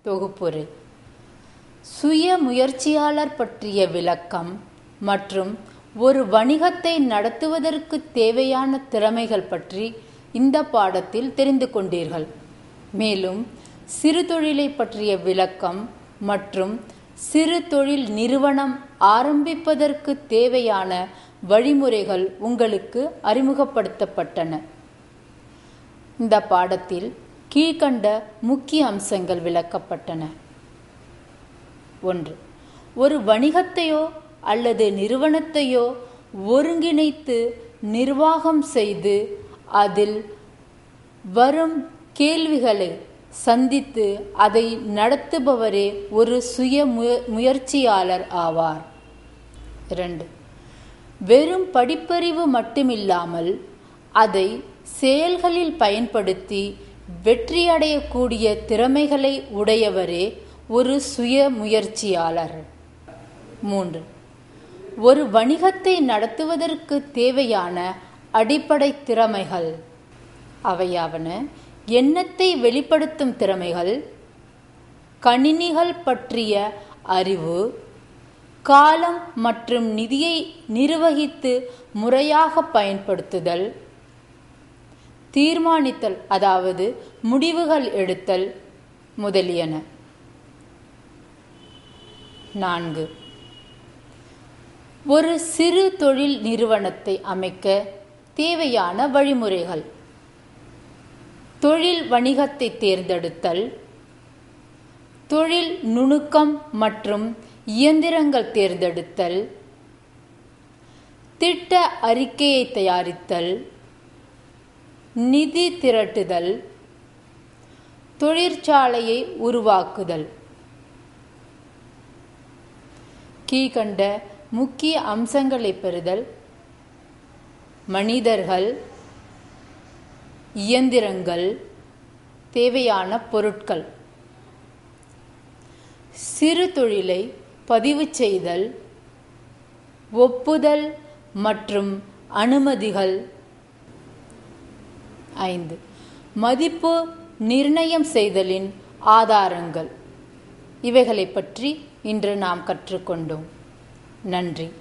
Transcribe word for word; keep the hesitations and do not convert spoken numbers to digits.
தொகுப்புரை. சுய முயற்சியாளர் பற்றிய விளக்கம் மற்றும் ஒரு வணிகத்தை நடத்துவதற்கு தேவையான திறமைகள் பற்றி இந்த பாடத்தில் தெரிந்து கொண்டீர்கள். மேலும் சிறு தொழிலை பற்றிய விளக்கம் மற்றும் சிறு தொழில் நிறுவனம் ஆரம்பிப்பதற்கு தேவையான வழிமுறைகள் உங்களுக்கு அறிமுகப்படுத்தப்பட்டன. இந்த பாடத்தில் கீழ்கண்ட முக்கிய அம்சங்கள் விளக்கப்பட்டன. ஒன்று, ஒரு வணிகத்தையோ அல்லது நிறுவனத்தையோ ஒருங்கிணைத்து நிர்வாகம் செய்து அதில் வரும் கேள்விகளை சந்தித்து அதை நடத்துபவரே ஒரு சுய முயற்சியாளர் ஆவார். இரண்டு, வெறும் படிப்பறிவு மட்டுமில்லாமல் அதை செயல்களில் பயன்படுத்தி வெற்றியடையக்கூடிய திறமைகளை உடையவரே ஒரு சுய முயற்சியாளர். மூன்று, ஒரு வணிகத்தை நடத்துவதற்கு தேவையான அடிப்படை திறமைகள் அவையாவன: எண்ணத்தை வெளிப்படுத்தும் திறமைகள், கணினிகள் பற்றிய அறிவு, காலம் மற்றும் நிதியை நிர்வகித்து முறையாக பயன்படுத்துதல், தீர்மானித்தல் அதாவது முடிவுகள் எடுத்தல் முதலியன. நான்கு, ஒரு சிறு தொழில் நிறுவனத்தை அமைக்க தேவையான வழிமுறைகள்: தொழில் வணிகத்தை தேர்ந்தெடுத்தல், தொழில் நுணுக்கம் மற்றும் இயந்திரங்கள் தேர்ந்தெடுத்தல், திட்ட அறிக்கையை தயாரித்தல், நிதி திரட்டுதல், தொழிற்சாலையை உருவாக்குதல். கீழ்கண்ட முக்கிய அம்சங்களை பெறுதல்: மனிதர்கள், இயந்திரங்கள், தேவையான பொருட்கள், சிறு தொழிலை பதிவு செய்தல், ஒப்புதல் மற்றும் அனுமதிகள். ஐந்து, மதிப்பு நிர்ணயம் செய்தலின் ஆதாரங்கள். இவைகளை பற்றி இன்று நாம் கற்றுக்கொண்டோம். நன்றி.